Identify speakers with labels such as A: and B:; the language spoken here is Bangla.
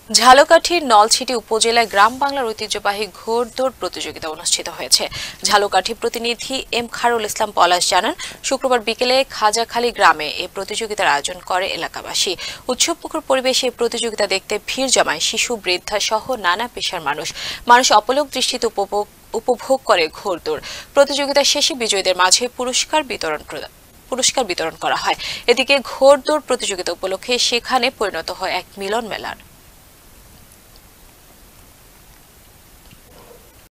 A: ঝালকাঠির নলছিটি উপজেলায় গ্রাম বাংলার ঐতিহ্যবাহী ঘোড়দৌড় প্রতিযোগিতা অনুষ্ঠিত হয়েছে। ঝালকাঠি প্রতিনিধি এম খায়রুল ইসলাম পলাশ জানান, শুক্রবার বিকেলে খাজাখালী গ্রামে এই প্রতিযোগিতার আয়োজন করে এলাকাবাসী। উৎসবমুখর পরিবেশে এই প্রতিযোগিতা দেখতে ভিড় জমায় শিশু, বৃদ্ধা সহ নানা পেশার মানুষ অপলক দৃষ্টিতে উপভোগ করে ঘোড়দৌড়। প্রতিযোগিতা শেষে বিজয়ীদের মাঝে পুরস্কার বিতরণ করা হয়। এদিকে ঘোড়দৌড় প্রতিযোগিতা উপলক্ষে সেখানে পরিণত হয় এক মিলন মেলার।